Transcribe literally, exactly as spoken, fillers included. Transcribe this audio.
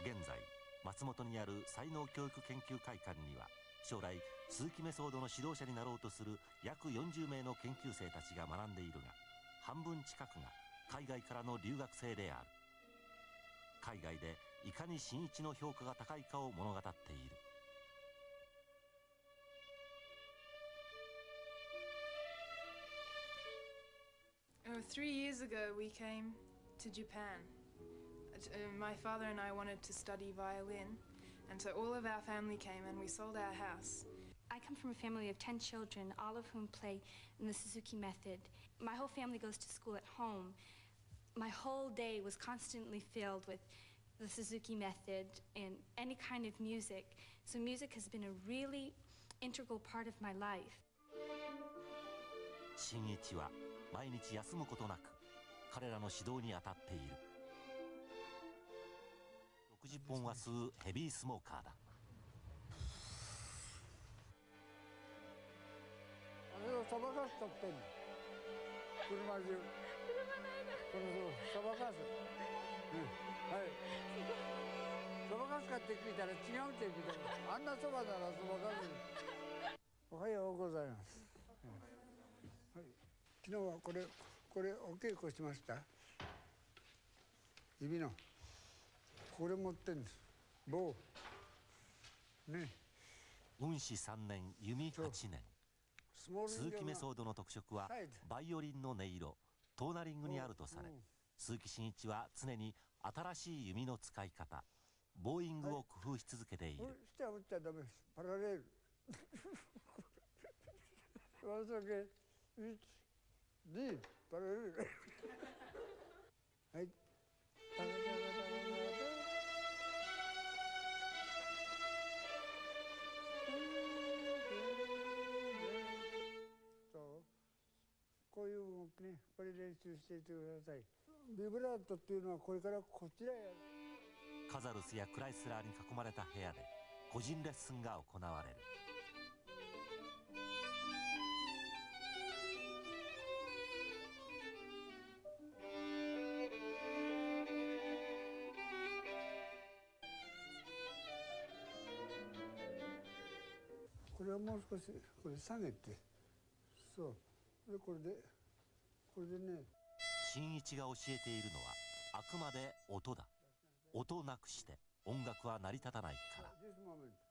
現在松本にある才能教育研究会館には将来鈴木メソードの指導者になろうとする約よんじゅうめいの研究生たちが学んでいるが、半分近くが海外からの留学生である。海外でいかに新一の評価が高いかを物語っている。 Oh, three years ago we came to Japan. Uh, my father and I wanted to study violin, and so all of our family came and we sold our house. I come from a family of ten children, all of whom play in the Suzuki method. My whole family goes to school at home. My whole day was constantly filled with the Suzuki method and any kind of music. So music has been a really integral part of my life. 新一は毎日休むことなく彼らの指導に当たっている。ろくじゅっぽんは吸うヘビースモーカーだ。 あれをさばかすとってんの。車中。車ないだ。このさばかす。うん。はい。そばかすかって聞いたら違うって聞いたら、あんなそばならそばかす。おはようございます。うん、はい。昨日はこれこれお稽古しました。指のこれ持ってんです。棒。ね。 運指さんねん、弓はちねん。鈴木メソードの特色はバイオリンの音色、トーナリングにあるとされ、鈴木真一は常に新しい弓の使い方、ボーイングを工夫し続けている。 打っちゃ打っちゃダメです。パラレル。わざけいち、に、パラレル。はい。こういう動きね、これ練習していてください。ビブラートっていうのはこれからこちらへ。 カザルスやクライスラーに囲まれた部屋で個人レッスンが行われる。 これはもう少しこれ下げて、そうでこれでこれでね。 新一が教えているのはあくまで音だ。音なくして音楽は成り立たないから。